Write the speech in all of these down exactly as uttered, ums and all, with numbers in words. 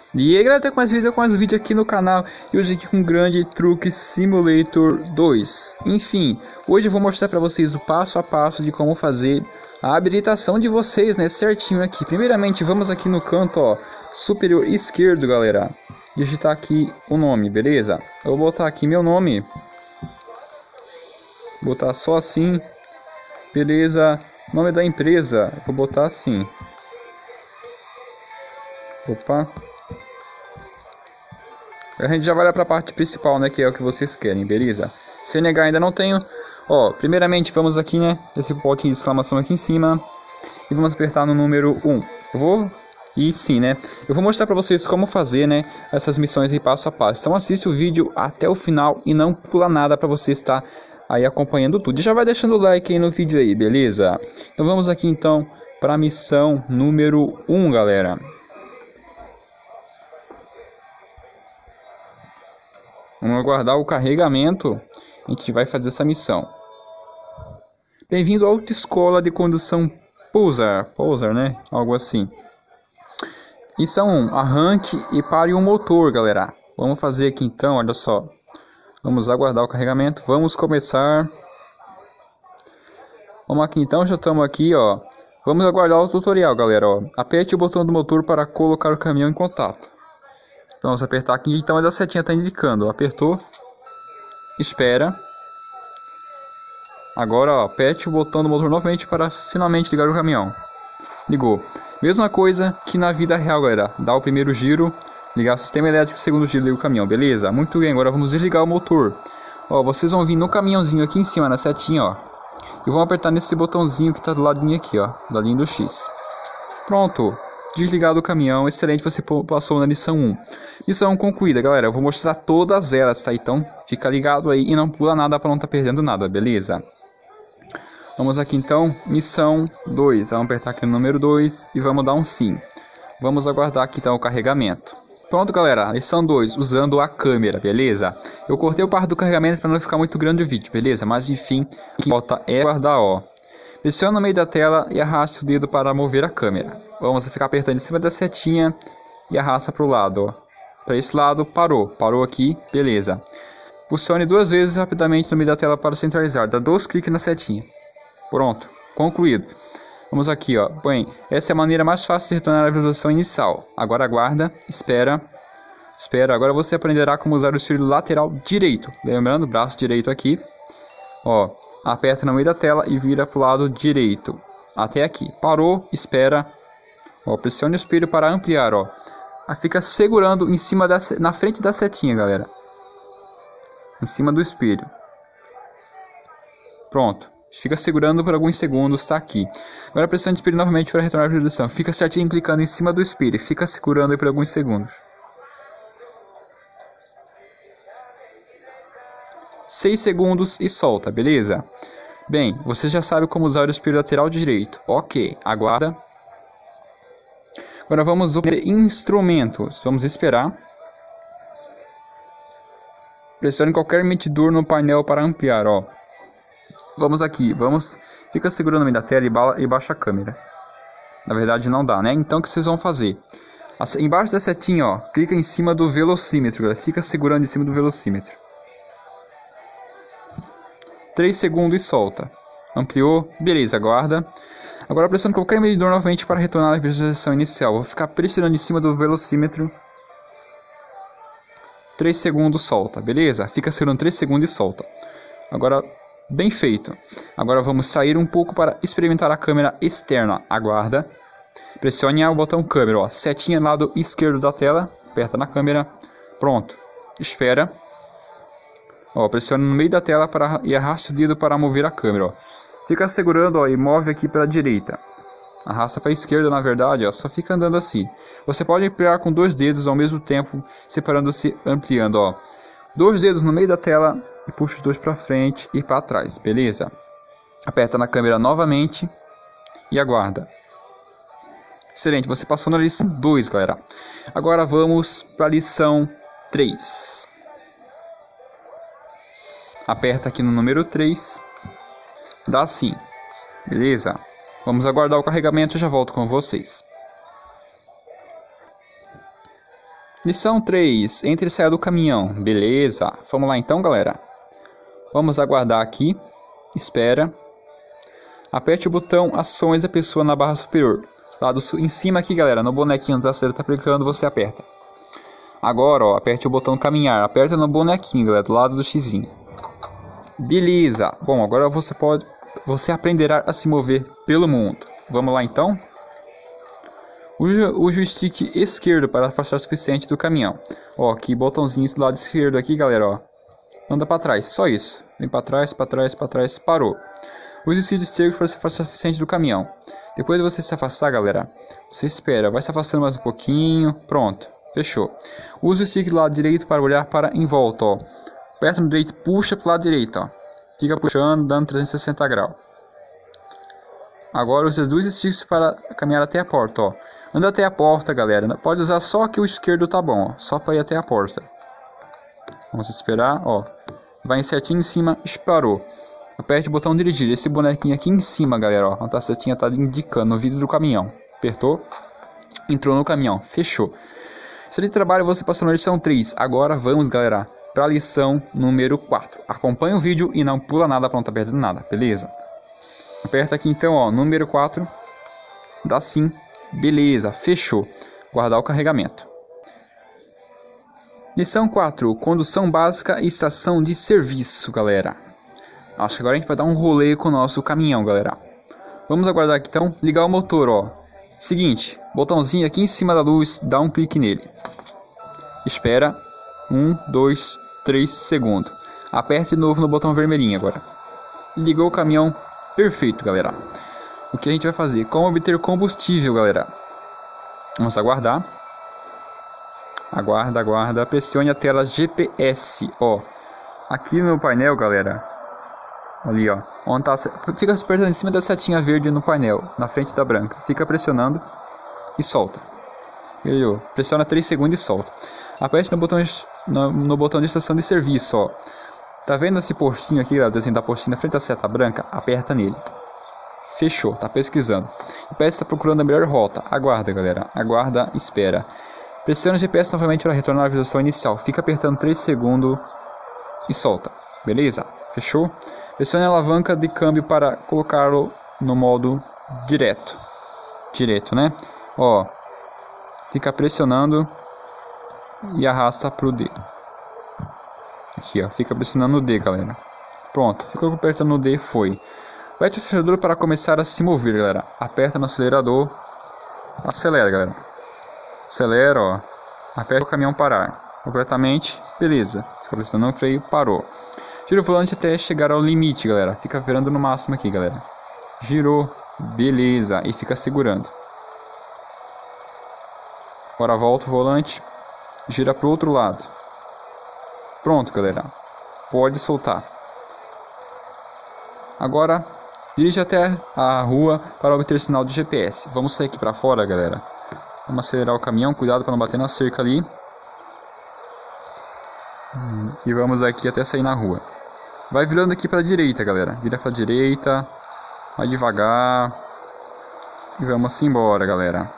E aí galera, tá com mais vídeo, com mais vídeo aqui no canal. E hoje aqui com um grande Truck Simulator dois. Enfim, hoje eu vou mostrar pra vocês o passo a passo de como fazer a habilitação de vocês, né, certinho aqui. Primeiramente, vamos aqui no canto, ó, superior esquerdo, galera. Digitar aqui o nome, beleza? Eu vou botar aqui meu nome. Botar só assim. Beleza. Nome da empresa, vou botar assim. Opa. A gente já vai lá para a parte principal, né, que é o que vocês querem, beleza? C N H ainda não tenho. Ó, primeiramente vamos aqui, né, esse pontinho de exclamação aqui em cima. E vamos apertar no número um. Eu vou... E sim, né, eu vou mostrar para vocês como fazer, né, essas missões em passo a passo. Então assiste o vídeo até o final e não pula nada para você estar aí acompanhando tudo. E já vai deixando o like aí no vídeo aí, beleza? Então vamos aqui então para a missão número um, galera. Vamos aguardar o carregamento. A gente vai fazer essa missão. Bem-vindo à Autoescola de Condução Pousar. Pousar, né? Algo assim. Missão um. Arranque e pare o motor, galera. Vamos fazer aqui então, olha só. Vamos aguardar o carregamento. Vamos começar. Vamos aqui então, já estamos aqui, ó. Vamos aguardar o tutorial, galera, ó. Aperte o botão do motor para colocar o caminhão em contato. Então, vamos apertar aqui, então a setinha está indicando, apertou, espera. Agora, ó, aperte o botão do motor novamente para finalmente ligar o caminhão. Ligou. Mesma coisa que na vida real, galera. Dá o primeiro giro, ligar o sistema elétrico, segundo giro, liga o caminhão, beleza? Muito bem, agora vamos desligar o motor. Ó, vocês vão vir no caminhãozinho aqui em cima, na setinha, ó. E vão apertar nesse botãozinho que está do ladinho aqui, ó, do ladinho do X. Pronto. Desligado o caminhão, excelente, você passou na lição um. Missão concluída, galera, eu vou mostrar todas elas, tá? Então, fica ligado aí e não pula nada para não estar tá perdendo nada, beleza? Vamos aqui então, missão dois, vamos apertar aqui no número dois e vamos dar um sim. Vamos aguardar aqui então o carregamento. Pronto, galera, lição dois, usando a câmera, beleza? Eu cortei o parte do carregamento para não ficar muito grande o vídeo, beleza? Mas enfim, o que falta é guardar, ó. Pressione no meio da tela e arraste o dedo para mover a câmera. Vamos ficar apertando em cima da setinha e arrasta para o lado. Para esse lado, parou. Parou aqui, beleza. Pulsione duas vezes rapidamente no meio da tela para centralizar. Dá dois cliques na setinha. Pronto, concluído. Vamos aqui, ó. Bem, essa é a maneira mais fácil de retornar à visualização inicial. Agora aguarda, espera. Espera, agora você aprenderá como usar o espelho lateral direito. Lembrando, braço direito aqui. Ó. Aperta no meio da tela e vira para o lado direito. Até aqui. Parou, espera. Ó, pressione o espelho para ampliar, ó. Fica segurando em cima da, na frente da setinha, galera. Em cima do espelho. Pronto. Fica segurando por alguns segundos, tá aqui. Agora pressione o espelho novamente para retornar a visualização. Fica certinho clicando em cima do espelho. Fica segurando aí por alguns segundos. seis segundos e solta, beleza? Bem, você já sabe como usar o espelho lateral direito. Ok, aguarda. Agora vamos ver instrumentos. Vamos esperar. Pressione qualquer medidor no painel para ampliar, ó. Vamos aqui, vamos. Fica segurando no meio da tela e, ba e baixa a câmera. Na verdade não dá, né? Então o que vocês vão fazer? Embaixo da setinha, ó, clica em cima do velocímetro, galera. Fica segurando em cima do velocímetro. três segundos e solta. Ampliou, beleza, aguarda. Agora pressione qualquer medidor novamente para retornar à visualização inicial. Vou ficar pressionando em cima do velocímetro. três segundos, solta, beleza? Fica segurando três segundos e solta. Agora, bem feito. Agora vamos sair um pouco para experimentar a câmera externa. Aguarda. Pressione o botão câmera, ó, setinha lado esquerdo da tela. Aperta na câmera. Pronto. Espera. Ó, pressione no meio da tela para, e arraste o dedo para mover a câmera. Ó. Fica segurando, ó, e move aqui para a direita. Arrasta para a esquerda, na verdade, ó, só fica andando assim. Você pode ampliar com dois dedos ao mesmo tempo, separando-se, ampliando. Ó. Dois dedos no meio da tela e puxa os dois para frente e para trás, beleza? Aperta na câmera novamente e aguarda. Excelente, você passou na lição dois, galera. Agora vamos para a lição três. Aperta aqui no número três. Dá sim. Beleza? Vamos aguardar o carregamento e já volto com vocês. Lição três. Entre e saia do caminhão. Beleza. Vamos lá então, galera. Vamos aguardar aqui. Espera. Aperte o botão Ações da pessoa na barra superior. Lado em cima aqui, galera. No bonequinho da acelera tá clicando, você aperta. Agora, ó, aperte o botão Caminhar. Aperta no bonequinho, galera, do lado do xizinho. Beleza. Bom, agora você pode... Você aprenderá a se mover pelo mundo. Vamos lá então? Use o joystick esquerdo para afastar o suficiente do caminhão. Ó, aqui botãozinho do lado esquerdo aqui, galera, ó. Anda para trás, só isso. Vem para trás, para trás, para trás, parou. Use o joystick esquerdo para se afastar o suficiente do caminhão. Depois de você se afastar, galera, você espera, vai se afastando mais um pouquinho. Pronto, fechou. Use o stick do lado direito para olhar para em volta, ó. Aperta no direito, puxa para o lado direito, ó. Fica puxando, dando trezentos e sessenta graus. Agora use os dois sticks para caminhar até a porta, ó. Anda até a porta, galera. Pode usar só que o esquerdo tá bom, ó. Só para ir até a porta. Vamos esperar, ó. Vai certinho em cima, disparou. Aperte o botão dirigir. Esse bonequinho aqui em cima, galera, ó. Onde a setinha tá indicando no vidro do caminhão. Apertou. Entrou no caminhão. Fechou. Excelente trabalho, você passou na lição três. Agora vamos, galera, para a lição número quatro. Acompanhe o vídeo e não pula nada para não tá perdendo nada, beleza? Aperta aqui então, ó, número quatro. Dá sim. Beleza, fechou. Guardar o carregamento. Lição quatro. Condução básica e estação de serviço, galera. Acho que agora a gente vai dar um rolê com o nosso caminhão, galera. Vamos aguardar aqui então. Ligar o motor, ó. Seguinte, botãozinho aqui em cima da luz, dá um clique nele. Espera. um, dois, três segundos. Aperte de novo no botão vermelhinho agora. Ligou o caminhão. Perfeito, galera. O que a gente vai fazer? Como obter combustível, galera? Vamos aguardar. Aguarda, aguarda. Pressione a tela G P S, ó. Aqui no painel, galera. Ali, ó. Onde tá, fica apertando em cima da setinha verde no painel, na frente da branca. Fica pressionando e solta. Beleza? Pressiona três segundos e solta. Aperte no botão, no, no botão de estação de serviço, ó. Tá vendo esse postinho aqui, o desenho da postinha na frente da seta branca? Aperta nele. Fechou, tá pesquisando. O G P S está procurando a melhor rota. Aguarda, galera. Aguarda, espera. Pressiona o G P S novamente para retornar à visualização inicial. Fica apertando três segundos e solta. Beleza? Fechou? Pressione a alavanca de câmbio para colocá-lo no modo direto. Direto, né? Ó. Fica pressionando e arrasta pro D. Aqui, ó. Fica pressionando o D, galera. Pronto. Ficou apertando o D, foi. Aperte o acelerador para começar a se mover, galera. Aperta no acelerador. Acelera, galera. Acelera, ó. Aperta o caminhão parar. Completamente. Beleza. Fica pressionando o freio. Parou. Gira o volante até chegar ao limite, galera. Fica virando no máximo aqui, galera. Girou. Beleza. E fica segurando. Agora volta o volante. Gira para o outro lado. Pronto, galera. Pode soltar. Agora, dirige até a rua para obter sinal de G P S. Vamos sair aqui para fora, galera. Vamos acelerar o caminhão. Cuidado para não bater na cerca ali. E vamos aqui até sair na rua. Vai virando aqui para a direita, galera. Vira para a direita. Vai devagar. E vamos embora, galera.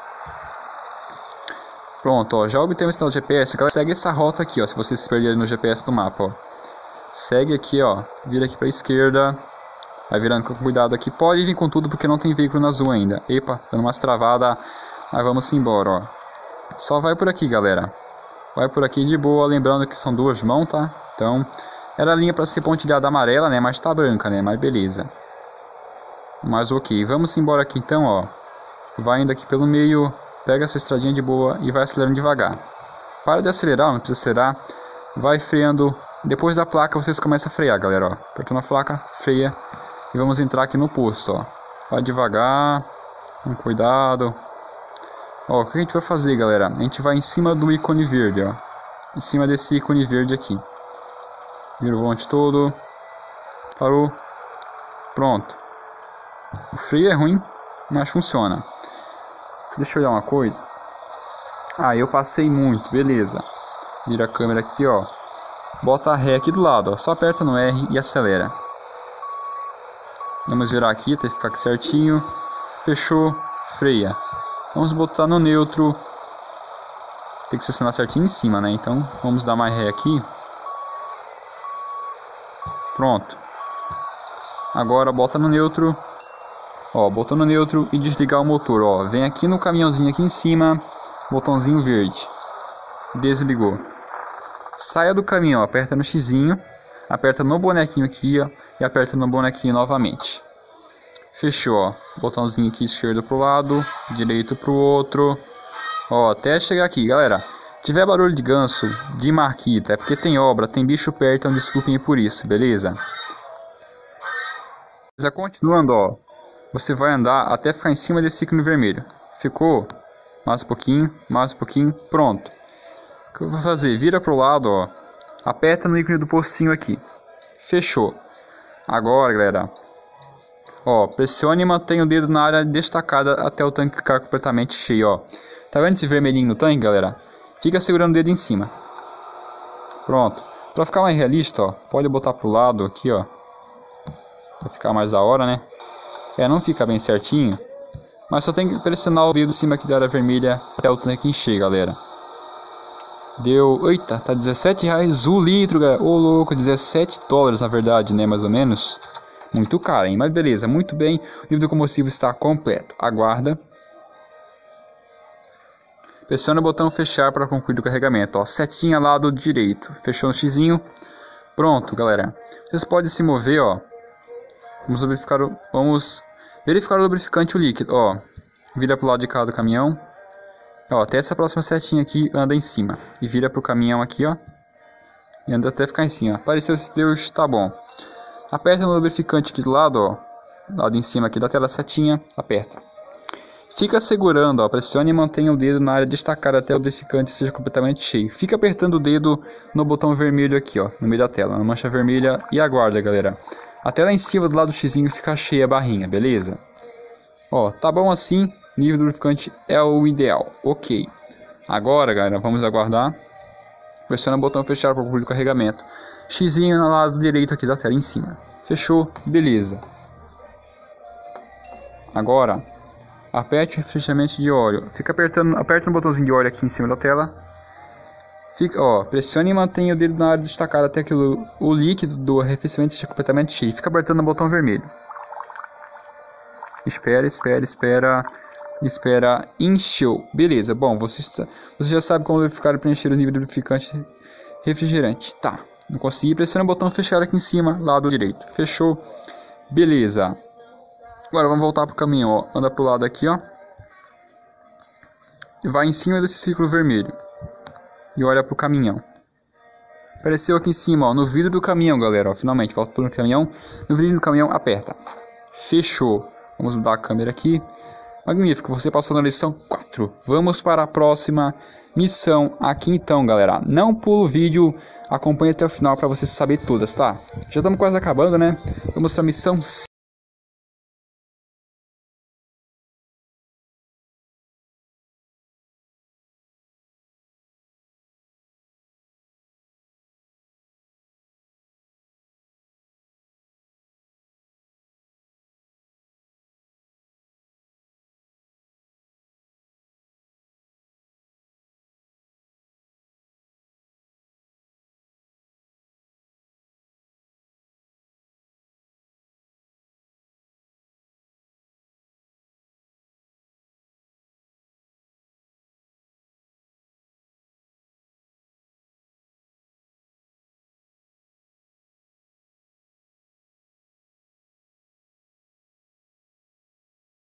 Pronto, ó. Já obtemos o sinal de G P S. Galera, segue essa rota aqui, ó. Se vocês se perderem no G P S do mapa, ó. Segue aqui, ó. Vira aqui para a esquerda. Vai virando com cuidado aqui. Pode vir com tudo porque não tem veículo na azul ainda. Epa, dando umas travadas. Mas vamos embora, ó. Só vai por aqui, galera. Vai por aqui de boa. Lembrando que são duas mãos, tá? Então, era a linha para ser pontilhada amarela, né? Mas tá branca, né? Mas beleza. Mas ok. Vamos embora aqui então, ó. Vai indo aqui pelo meio. Pega essa estradinha de boa e vai acelerando devagar. Para de acelerar, não precisa acelerar. Vai freando. Depois da placa vocês começam a frear, galera, ó. Apertando a placa, freia. E vamos entrar aqui no posto, ó. Vai devagar. Com cuidado. Ó, o que a gente vai fazer, galera? A gente vai em cima do ícone verde, ó. Em cima desse ícone verde aqui. Vira o volante todo. Parou. Pronto. O freio é ruim, mas funciona. Deixa eu olhar uma coisa. Ah, eu passei muito, beleza. Vira a câmera aqui, ó. Bota a ré aqui do lado, ó. Só aperta no R e acelera. Vamos virar aqui até ficar aqui certinho. Fechou, freia. Vamos botar no neutro. tem que estacionar certinho em cima, né? Então vamos dar mais ré aqui. Pronto. Agora bota no neutro. Ó, botou no neutro e desligar o motor, ó. Vem aqui no caminhãozinho aqui em cima, botãozinho verde. Desligou. Saia do caminhão, aperta no xizinho, aperta no bonequinho aqui, ó, e aperta no bonequinho novamente. Fechou, ó. Botãozinho aqui esquerdo pro lado, direito pro outro. Ó, até chegar aqui, galera. Se tiver barulho de ganso, de marquita, é porque tem obra, tem bicho perto, então desculpem por isso, beleza? Já continuando, ó. Você vai andar até ficar em cima desse ícone vermelho. Ficou? Mais um pouquinho, mais um pouquinho, pronto. O que eu vou fazer? Vira pro lado, ó. Aperta no ícone do postinho aqui. Fechou. Agora, galera, ó, pressione e mantenha o dedo na área destacada até o tanque ficar completamente cheio, ó. Tá vendo esse vermelhinho no tanque, galera? Fica segurando o dedo em cima. Pronto. Pra ficar mais realista, ó, pode botar pro lado aqui, ó. Pra ficar mais da hora, né? É, não fica bem certinho, mas só tem que pressionar o dedo em cima aqui da área vermelha até o tanque encher, galera. Deu, eita, tá dezessete reais o litro, galera. Ô louco, dezessete dólares na verdade, né, mais ou menos. Muito caro, hein, mas beleza, muito bem. O nível do combustível está completo. Aguarda. Pressiona o botão fechar para concluir o carregamento, ó. Setinha lado direito. Fechou no xizinho. Pronto, galera. Vocês podem se mover, ó. Vamos verificar o, vamos verificar o lubrificante o líquido, ó. Vira pro lado de cá do caminhão. Ó, até essa próxima setinha aqui anda em cima. E vira pro caminhão aqui, ó. E anda até ficar em cima. Apareceu se Deus, tá bom. Aperta no lubrificante aqui do lado, ó. Lado em cima aqui da tela, setinha. Aperta. Fica segurando, ó. Pressione e mantenha o dedo na área destacada até o lubrificante seja completamente cheio. Fica apertando o dedo no botão vermelho aqui, ó. No meio da tela, na mancha vermelha. E aguarda, galera. Até lá em cima do lado do xizinho ficar cheia a barrinha, beleza? Ó, tá bom assim, nível do lubrificante é o ideal, ok. Agora, galera, vamos aguardar. Pressiona o botão fechar para concluir o carregamento. Xizinho no lado direito aqui da tela, em cima. Fechou, beleza. Agora, aperte o refrigerante de óleo. Fica apertando, aperta no botãozinho de óleo aqui em cima da tela. Fica, ó, pressione e mantenha o dedo na área destacada até que o, o líquido do arrefecimento esteja completamente cheio. Fica apertando o botão vermelho. Espera, espera, espera, espera. Encheu. Beleza, bom, você, está, você já sabe como verificar e preencher o nível do lubrificante refrigerante. Tá, não consegui. Pressione o botão fechar aqui em cima, lado direito. Fechou. Beleza. Agora vamos voltar pro caminhão, ó. Anda pro lado aqui, ó. E vai em cima desse círculo vermelho. E olha pro caminhão. Apareceu aqui em cima, ó, no vidro do caminhão, galera, ó, finalmente, volta pro caminhão. No vidro do caminhão, aperta. Fechou. Vamos mudar a câmera aqui. Magnífico, você passou na lição quatro. Vamos para a próxima missão aqui então, galera. Não pula o vídeo, acompanhe até o final para você saber todas, tá? Já estamos quase acabando, né? Vamos para a missão